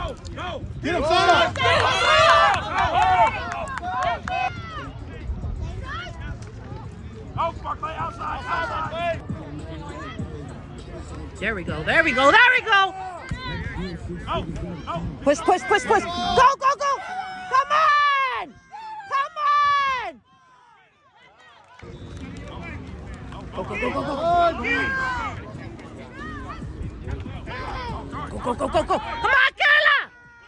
Get him, Sausau! There we go, there we go, there we go! Push, push, push, push! Go, go, go! Come on! Come on! Go, go, go, go, go! Go, go, go, go, go! Come on, Keila!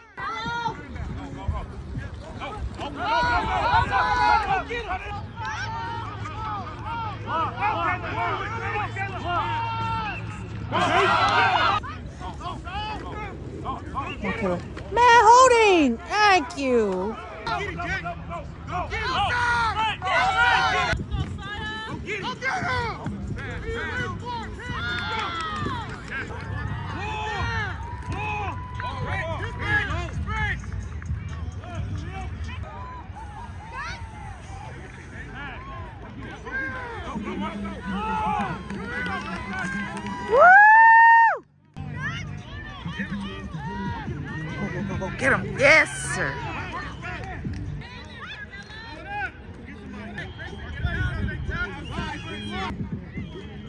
Okay. Man, holding! Thank you! Woo! Go, get him. Yes, sir.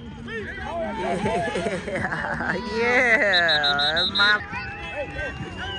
Yeah, yeah. My